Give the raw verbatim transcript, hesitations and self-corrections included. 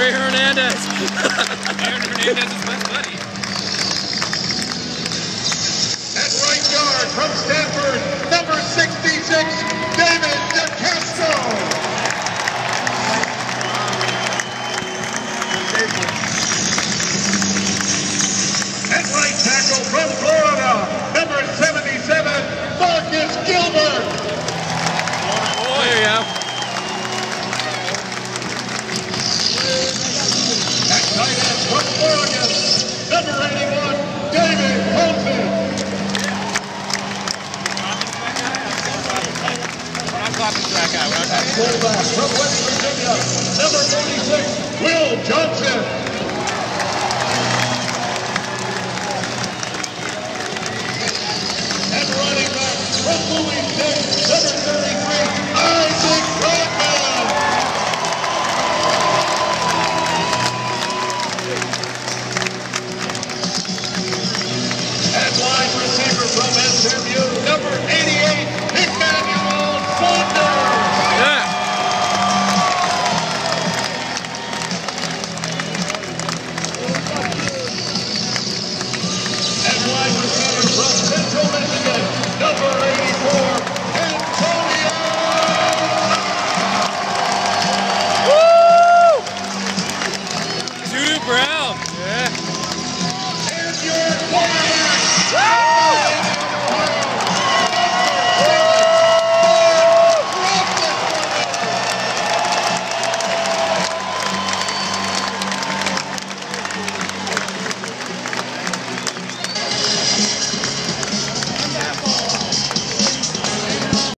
Aaron Hernandez. Aaron Hernandez's best buddy. At right guard from Stanford, number sixty-six, David DeCastro. At right tackle from Florida, number seventy-seven, Marcus Gilbert. Oh, there you go. At tight end from Oregon, number eighty-one, David Colson. We're not clapping for that guy. We're not At fullback from West Virginia, number thirty-six, Will Johnson. At running back from Louisiana,